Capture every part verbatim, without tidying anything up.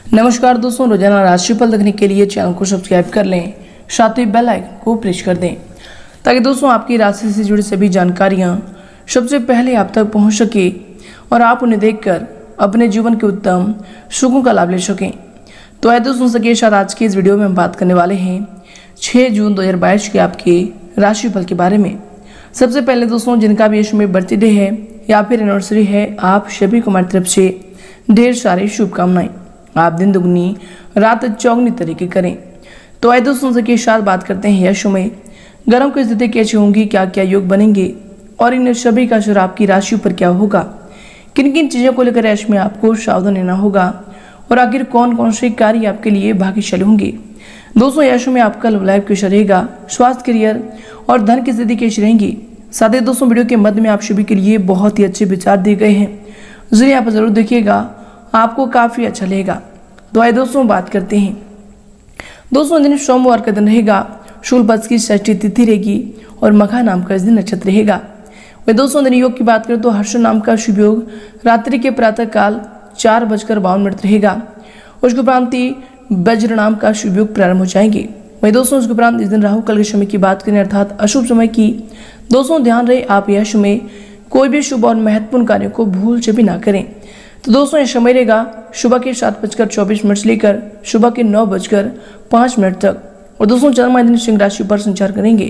नमस्कार दोस्तों, रोजाना राशिफल देखने के लिए चैनल को सब्सक्राइब कर लें, साथ ही बेल आइकन को प्रेस कर दें ताकि दोस्तों आपकी राशि से जुड़ी सभी जानकारियां सबसे पहले आप तक पहुंच सके और आप उन्हें देखकर अपने जीवन के उत्तम सुखों का लाभ ले सकें। तो आइए दोस्तों सके साथ आज की इस वीडियो में हम बात करने वाले हैं छह जून दो हज़ार बाईस के आपके राशिफल के बारे में। सबसे पहले दोस्तों जिनका भी इसमें बर्थडे है या फिर एनिवर्सरी है, आप सभी को हमारी तरफ से ढेर सारी शुभकामनाएं। आप दिन दुगनी रात चौगनी तरीके करें। तो आइए दोस्तों से के साथ बात करते हैं यश में गर्म की स्थिति कैसी होंगी, क्या क्या योग बनेंगे और इन सभी का असर आपकी राशि पर क्या होगा, किन किन चीज़ों को लेकर यश में आपको सावधान रहना होगा और आखिर कौन कौन से कार्य आपके लिए भाग्यशाली होंगे। दोस्तों यश में आपका लव लाइफ कैसा रहेगा, स्वास्थ्य, करियर और धन की स्थिति कैसी रहेंगी। साथ ही दोस्तों वीडियो के मध्य में आप सभी के लिए बहुत ही अच्छे विचार दिए गए हैं, जिन्हें आप जरूर देखिएगा, आपको काफी अच्छा लगेगा। तो आइए दोस्तों बात करते हैं। दोस्तों दिन सोमवार का दिन रहेगा, शुक्ल पक्ष की षष्ठी तिथि रहेगी और मखा नाम का इस दिन नक्षत्र रहेगा। वह दोस्तों दिन योग की बात करें तो हर्ष नाम का शुभ योग रात्रि के प्रातः काल चार बजकर बावन मिनट रहेगा। उसके उपरांत वज्र नाम का शुभ योग प्रारंभ हो जाएंगे। वही दोस्तों उसके उपरांत इस दिन राहु काल के समय की बात करें अर्थात अशुभ समय की, दोस्तों ध्यान रहे आप यह समय कोई भी शुभ और महत्वपूर्ण कार्यों को भूल से भी ना करें। तो दोस्तों यह समय रहेगा सुबह के सात बजकर चौबीस मिनट से लेकर सुबह के नौ बजकर पाँच मिनट तक। और दोस्तों चंद्रमा दिन सिंह राशि पर संचार करेंगे।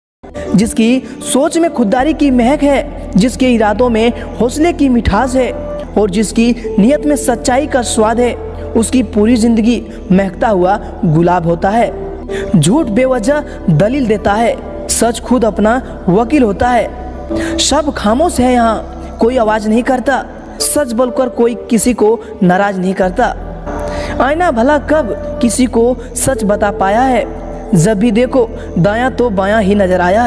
जिसकी सोच में खुददारी की महक है, जिसके इरादों में हौसले की मिठास है और जिसकी नियत में सच्चाई का स्वाद है, उसकी पूरी जिंदगी महकता हुआ गुलाब होता है। झूठ बेवजह दलील देता है, सच खुद अपना वकील होता है। सब खामोश है, यहाँ कोई आवाज नहीं करता, सच बोलकर कोई किसी को नाराज नहीं करता। आईना भला कब किसी को सच बता पाया है, जब भी देखो दायां तो बायां ही नजर आया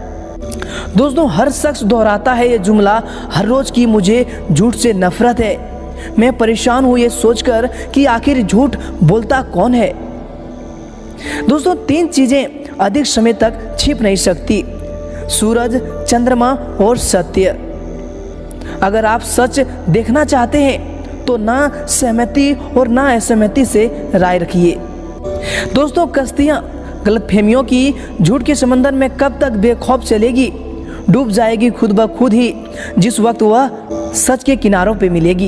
है। दोस्तों हर शख्स दोहराता है ये जुमला हर रोज की, मुझे झूठ से नफरत है। मैं परेशान हूँ ये सोचकर कि आखिर झूठ बोलता कौन है। दोस्तों तीन चीजें अधिक समय तक छिप नहीं सकती, सूरज, चंद्रमा और सत्य। अगर आप सच देखना चाहते हैं तो ना सहमति और ना असहमति से राय रखिए। दोस्तों कश्तियां गलतफहमियों की झूठ के समंदर में कब तक बेखौफ चलेगी, डूब जाएगी खुद ब खुद ही, जिस वक्त वह सच के किनारों पे मिलेगी।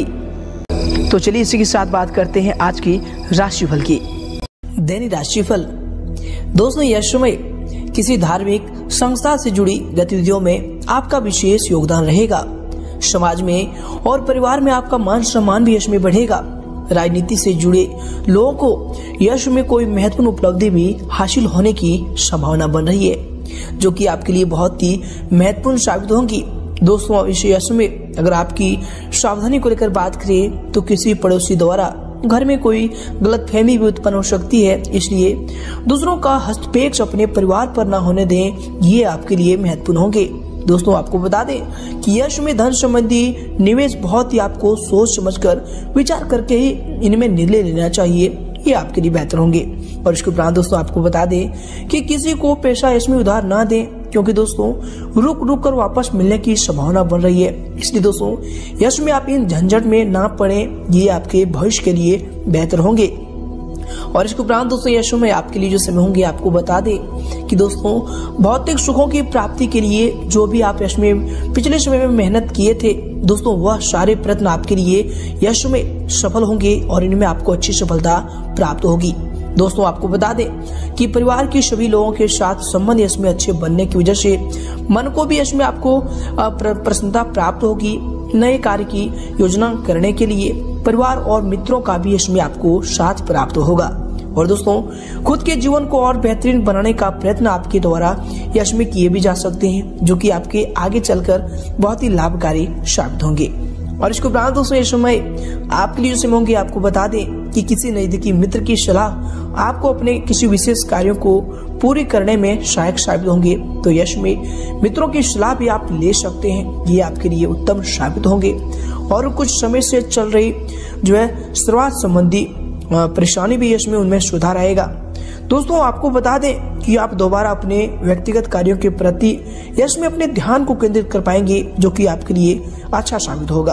तो चलिए इसी के साथ बात करते हैं आज की राशिफल की। दैनिक राशिफल। दोस्तों यह समय किसी धार्मिक संस्था से जुड़ी गतिविधियों में आपका विशेष योगदान रहेगा। समाज में और परिवार में आपका मान सम्मान भी यश में बढ़ेगा। राजनीति से जुड़े लोगों को यश में कोई महत्वपूर्ण उपलब्धि भी हासिल होने की संभावना बन रही है, जो कि आपके लिए बहुत ही महत्वपूर्ण साबित होंगी। दोस्तों इस यश में अगर आपकी सावधानी को लेकर बात करें तो किसी पड़ोसी द्वारा घर में कोई गलतफहमी भी उत्पन्न हो सकती है, इसलिए दूसरों का हस्तक्षेप अपने परिवार पर न होने दें, ये आपके लिए महत्वपूर्ण होंगे। दोस्तों आपको बता दें कि यश में धन संबंधी निवेश बहुत ही आपको सोच समझकर विचार करके ही इनमें निर्णय लेना चाहिए, ये आपके लिए बेहतर होंगे। और इसके उपरांत दोस्तों आपको बता दें कि किसी को पैसा यश में उधार ना दें, क्योंकि दोस्तों रुक रुक कर वापस मिलने की संभावना बन रही है। इसलिए दोस्तों यश में आप इन झंझट में ना पड़े, ये आपके भविष्य के लिए बेहतर होंगे। और इसके उपरांत दोस्तों यश में आपके लिए जो समय होंगे आपको बता दें कि दोस्तों भौतिक सुखों की प्राप्ति के लिए जो भी आप यश में पिछले समय में मेहनत किए थे, दोस्तों वह सारे प्रयत्न आपके लिए यश में सफल होंगे और इनमें आपको अच्छी सफलता प्राप्त होगी। दोस्तों आपको बता दें कि परिवार के सभी लोगों के साथ संबंध यश में अच्छे बनने की वजह से मन को भी यश में आपको प्रसन्नता प्राप्त होगी। नए कार्य की योजना करने के लिए परिवार और मित्रों का भी यश में आपको साथ प्राप्त होगा। और दोस्तों खुद के जीवन को और बेहतरीन बनाने का प्रयत्न आपके द्वारा यश में किए भी जा सकते हैं, जो कि आपके आगे चलकर बहुत ही लाभकारी साबित होंगे। और इसके उपरांत दोस्तों ये समय आपके लिए जो समय होंगे आपको बता दें कि किसी नजदीकी मित्र की सलाह आपको अपने किसी विशेष कार्यों को पूरी करने में सहायक साबित होंगे। तो यश में मित्रों की सलाह भी आप ले सकते हैं, ये आपके लिए उत्तम साबित होंगे। और कुछ समय से चल रही जो है शुरुआत संबंधी परेशानी भी यश में उनमें सुधार आएगा। दोस्तों आपको बता दें कि आप दोबारा अपने व्यक्तिगत कार्यों के प्रति यश में अपने ध्यान को केंद्रित कर पाएंगे, जो कि आपके लिए अच्छा साबित होगा।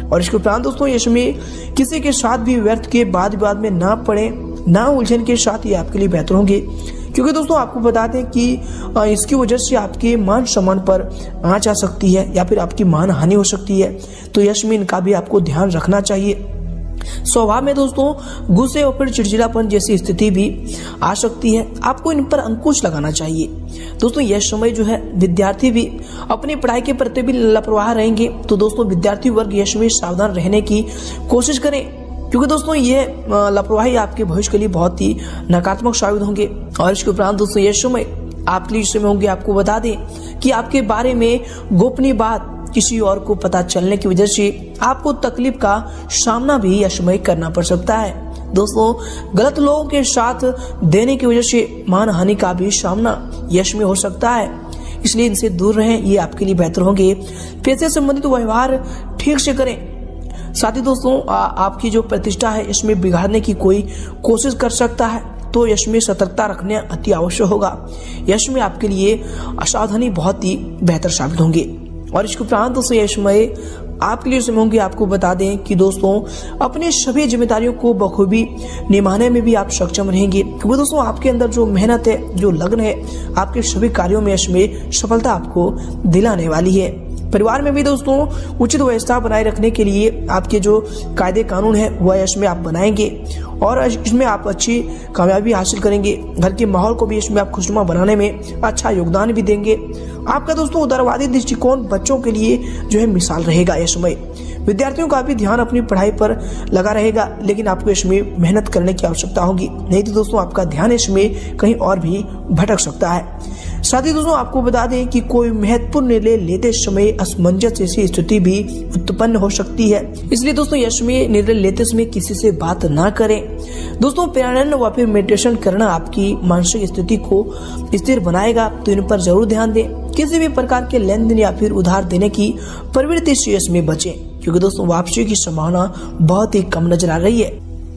और इसके उपरांत दोस्तों यश में किसी के साथ भी व्यर्थ के वाद विवाद में ना पड़े, ना उलझन के साथ ये आपके लिए बेहतर होंगे, क्योंकि दोस्तों आपको बता दें कि इसकी वजह से आपके मान सम्मान पर आंच आ सकती है या फिर आपकी मान हानि हो सकती है। तो यश में इनका भी आपको ध्यान रखना चाहिए। स्वभाव में दोस्तों गुस्से और फिर चिड़चिड़ापन जैसी स्थिति भी आ सकती है, आपको इन पर अंकुश लगाना चाहिए। दोस्तों यह समय जो है विद्यार्थी भी अपनी पढ़ाई के प्रति भी लापरवाह रहेंगे, तो दोस्तों विद्यार्थी वर्ग यह समय सावधान रहने की कोशिश करें, क्योंकि दोस्तों ये लापरवाही आपके भविष्य के लिए बहुत ही नकारात्मक साबित होंगे। और इसके उपरांत दोस्तों यह समय आपके लिए समय होंगे। आपको बता दें कि आपके बारे में गोपनीय बात किसी और को पता चलने की वजह से आपको तकलीफ का सामना भी यह समय करना पड़ सकता है। दोस्तों गलत लोगों के साथ देने की वजह से मान हानि का भी सामना यश में हो सकता है, इसलिए इनसे दूर रहें, ये आपके लिए बेहतर होंगे। पैसे संबंधित व्यवहार ठीक से करें। साथ ही दोस्तों आ, आपकी जो प्रतिष्ठा है इसमें बिगाड़ने की कोई कोशिश कर सकता है, तो यश में सतर्कता रखने अति आवश्यक होगा। यश में आपके लिए असावधानी बहुत ही बेहतर साबित होंगे। और इसके उपरांत दोस्तों यश में आपके लिए समय होंगे। आपको बता दें कि दोस्तों अपनी सभी जिम्मेदारियों को बखूबी निभाने में भी आप सक्षम रहेंगे, क्योंकि दोस्तों आपके अंदर जो मेहनत है, जो लगन है, आपके सभी कार्यों में यश में सफलता आपको दिलाने वाली है। परिवार में भी दोस्तों उचित व्यवस्था बनाए रखने के लिए आपके जो कायदे कानून है वह इसमें आप बनाएंगे और इसमें आप अच्छी कामयाबी हासिल करेंगे। घर के माहौल को भी इसमें आप खुशनुमा बनाने में अच्छा योगदान भी देंगे। आपका दोस्तों उदारवादी दृष्टिकोण बच्चों के लिए जो है मिसाल रहेगा। यह समय विद्यार्थियों का भी ध्यान अपनी पढ़ाई पर लगा रहेगा, लेकिन आपको इसमें मेहनत करने की आवश्यकता होगी, नहीं तो दोस्तों आपका ध्यान इसमें कहीं और भी भटक सकता है। साथ ही दोस्तों आपको बता दें कि कोई महत्वपूर्ण निर्णय लेते समय असमंजस जैसी स्थिति भी उत्पन्न हो सकती है, इसलिए दोस्तों यश में निर्णय लेते समय किसी से बात ना करें। दोस्तों प्राणायाम व फिर मेडिटेशन करना आपकी मानसिक स्थिति को स्थिर बनाएगा, तो इन पर जरूर ध्यान दें। किसी भी प्रकार के लेन देन या फिर उधार देने की प्रवृत्ति से इसमें बचें, क्योंकि दोस्तों वापसी की संभावना बहुत ही कम नजर आ रही है।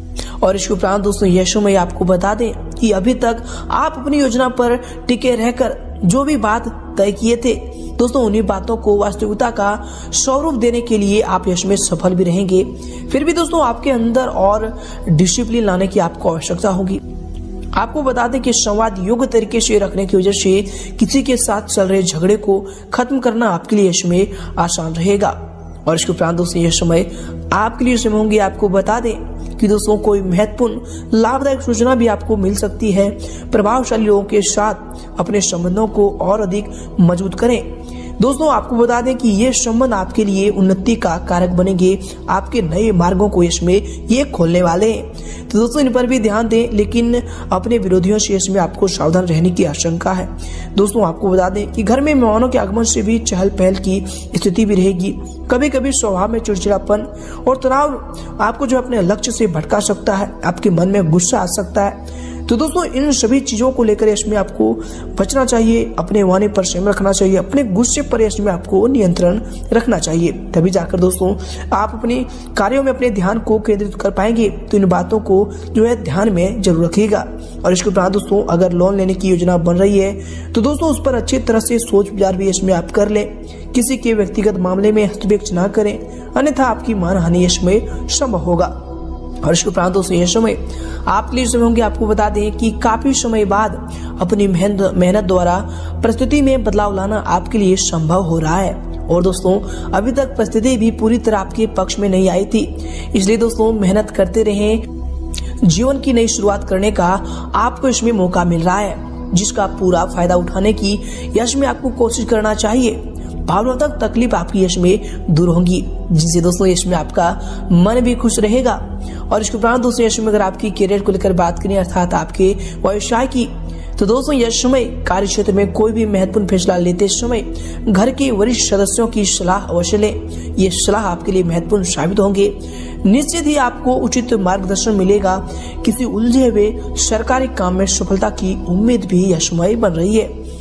और इसके उपरांत दोस्तों यशों में आपको बता दें कि अभी तक आप अपनी योजना पर टिके रहकर जो भी बात तय किए थे दोस्तों उन्हीं बातों को वास्तविकता का स्वरूप देने के लिए आप यश में सफल भी रहेंगे। फिर भी दोस्तों आपके अंदर और डिसिप्लिन लाने की आपको आवश्यकता होगी। आपको बता दें कि संवाद योग्य तरीके से रखने की वजह से किसी के साथ चल रहे झगड़े को खत्म करना आपके लिए यश में आसान रहेगा। और इसके उपरांत दोस्तों यह समय आपके लिए समय होंगे। आपको बता दें कि दोस्तों कोई महत्वपूर्ण लाभदायक सूचना भी आपको मिल सकती है। प्रभावशाली लोगों के साथ अपने संबंधों को और अधिक मजबूत करें। दोस्तों आपको बता दें कि ये संबंध आपके लिए उन्नति का कारक बनेंगे, आपके नए मार्गों को इसमें ये खोलने वाले हैं। तो दोस्तों इन पर भी ध्यान दें, लेकिन अपने विरोधियों से इसमें आपको सावधान रहने की आशंका है। दोस्तों आपको बता दें कि घर में मेहमानों के आगमन से भी चहल पहल की स्थिति भी रहेगी। कभी कभी स्वभाव में चिड़चिड़ापन और तनाव आपको जो अपने लक्ष्य से भटका सकता है, आपके मन में गुस्सा आ सकता है। तो दोस्तों इन सभी चीजों को लेकर इसमें आपको बचना चाहिए, अपने वाणी पर संयम रखना चाहिए, अपने गुस्से पर इसमें आपको नियंत्रण रखना चाहिए। तभी जाकर दोस्तों आप अपने कार्यों में अपने ध्यान को केंद्रित कर पाएंगे। तो इन बातों को जो है ध्यान में जरूर रखिएगा। और इसके उपरांत दोस्तों अगर लोन लेने की योजना बन रही है तो दोस्तों उस पर अच्छी तरह से सोच विचार भी इसमें आप कर लें। किसी के व्यक्तिगत मामले में हस्तक्षेप न करें, अन्यथा आपकी मान हानि इसमें संभव होगा। और इसके उपरांत दोस्तों यह समय आपके लिए समय होंगे। आपको बता दें कि काफी समय बाद अपनी मेहनत मेहनत द्वारा परिस्थिति में बदलाव लाना आपके लिए संभव हो रहा है। और दोस्तों अभी तक परिस्थिति भी पूरी तरह आपके पक्ष में नहीं आई थी, इसलिए दोस्तों मेहनत करते रहें। जीवन की नई शुरुआत करने का आपको इसमें मौका मिल रहा है, जिसका पूरा फायदा उठाने की यश में आपको कोशिश करना चाहिए। भावनात्मक तकलीफ आपकी यश में दूर होंगी, जिससे दोस्तों यश में आपका मन भी खुश रहेगा। और इसके उपरांत दोस्तों यश में अगर आपकी करियर को लेकर बात करें, अर्थात आपके व्यवसाय की, तो दोस्तों यह समय कार्य क्षेत्र में कोई भी महत्वपूर्ण फैसला लेते समय घर के वरिष्ठ सदस्यों की सलाह अवश्य लें। ये सलाह आपके लिए महत्वपूर्ण साबित होंगे। निश्चित ही आपको उचित मार्गदर्शन मिलेगा। किसी उलझे हुए सरकारी काम में सफलता की उम्मीद भी यह समय बन रही है।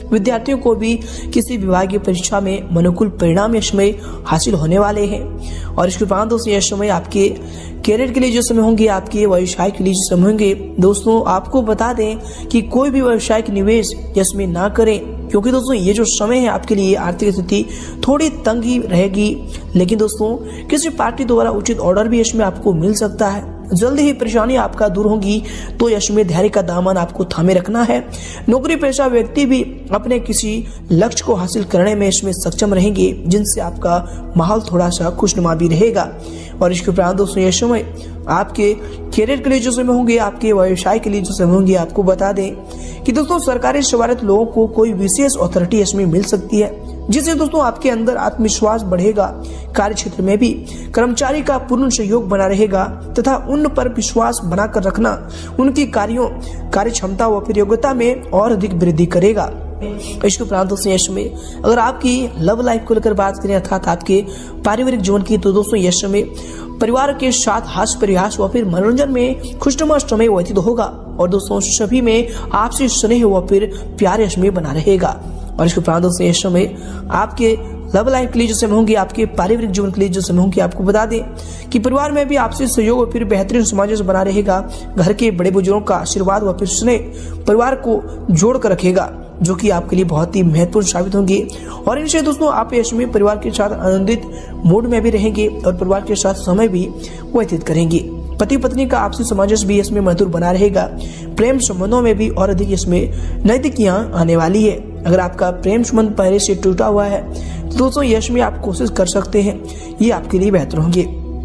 विद्यार्थियों को भी किसी विभागीय परीक्षा में अनुकूल परिणाम यश में हासिल होने वाले हैं। और इसके उपरांत दोस्तों यह समय आपके कैरियर के लिए जो समय होंगे, आपके व्यवसाय के लिए जो समय होंगे, दोस्तों आपको बता दें कि कोई भी व्यवसायिक निवेश इसमें ना करें, क्योंकि दोस्तों ये जो समय है आपके लिए आर्थिक स्थिति थोड़ी तंग ही रहेगी। लेकिन दोस्तों किसी पार्टी द्वारा उचित ऑर्डर भी इसमें आपको मिल सकता है। जल्दी ही परेशानी आपका दूर होगी, तो यश में धैर्य का दामन आपको थामे रखना है। नौकरी पेशा व्यक्ति भी अपने किसी लक्ष्य को हासिल करने में इसमें सक्षम रहेंगे, जिनसे आपका माहौल थोड़ा सा खुशनुमा भी रहेगा। और इसके उपरांत दोस्तों यह समय आपके कैरियर के लिए जो समय होंगे, आपके व्यवसाय के लिए जो समय होंगे, आपको बता दें कि दोस्तों सरकारी सेवारत लोगों को कोई विशेष अथॉरिटी इसमें मिल सकती है, जिससे दोस्तों आपके अंदर आत्मविश्वास बढ़ेगा। कार्य क्षेत्र में भी कर्मचारी का पूर्ण सहयोग बना रहेगा तथा उन पर विश्वास बनाकर रखना उनकी कार्यों कार्य क्षमता व योग्यता में और अधिक वृद्धि करेगा। इसके उपरांत दोस्तों यश में अगर आपकी लव लाइफ को लेकर बात करें अर्थात आपके पारिवारिक जीवन की, तो दोस्तों यश में परिवार के साथ हास्य परिहास व फिर मनोरंजन में खुशनुमा समय व्यतीत होगा। और दोस्तों सभी में आपसी स्नेह व फिर प्यार यश में बना रहेगा। और इसके उपरांत दोस्तों यश में आपके लव लाइफ के लिए जो समय होंगे, आपके पारिवारिक जीवन के लिए जो समय होंगे, आपको बता दें कि परिवार में भी आपसी सहयोग और फिर बेहतरीन सामंजस्य बना रहेगा। घर के बड़े बुजुर्गों का आशीर्वाद व फिर स्नेह परिवार को जोड़ कर रखेगा, जो कि आपके लिए बहुत ही महत्वपूर्ण साबित होंगे। और इनसे दोस्तों आप यश में परिवार के साथ आनंदित मूड में भी रहेंगे और परिवार के साथ समय भी व्यतीत करेंगे। पति पत्नी का आपसी सामंजस्य भी इसमें मधुर बना रहेगा। प्रेम संबंधों में भी और अधिक इसमें नैतिकियां आने वाली है। अगर आपका प्रेम संबंध पहले से टूटा हुआ है, तो दोस्तों यश में आप कोशिश कर सकते हैं, ये आपके लिए बेहतर होंगे।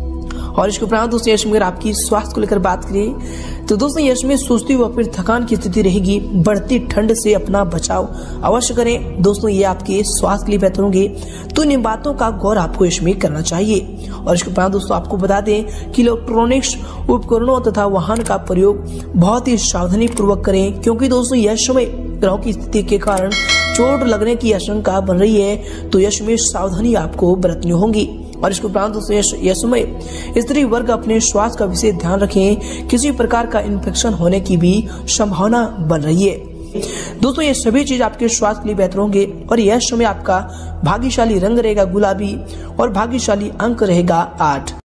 और इसके उपरांत दोस्तों यश में अगर आपकी स्वास्थ्य को लेकर बात करें, तो दोस्तों यश में सुस्ती व फिर थकान की स्थिति रहेगी। बढ़ती ठंड से अपना बचाव अवश्य करें। दोस्तों ये आपके स्वास्थ्य के लिए बेहतर होंगे, तो इन बातों का गौर आपको इसमें करना चाहिए। और इसके उपरांत दोस्तों आपको बता दें कि इलेक्ट्रॉनिक्स उपकरणों तथा वाहन का प्रयोग बहुत ही सावधानी पूर्वक करें, क्योंकि दोस्तों यह समय ग्रहों की स्थिति के कारण चोट लगने की आशंका बन रही है, तो यश में सावधानी आपको बरतनी होगी। और इसके उपरांत दोस्तों यह समय स्त्री वर्ग अपने स्वास्थ्य का विशेष ध्यान रखें। किसी प्रकार का इन्फेक्शन होने की भी संभावना बन रही है। दोस्तों ये सभी चीज आपके स्वास्थ्य के लिए बेहतर होंगे। और यह समय आपका भाग्यशाली रंग रहेगा गुलाबी और भाग्यशाली अंक रहेगा आठ।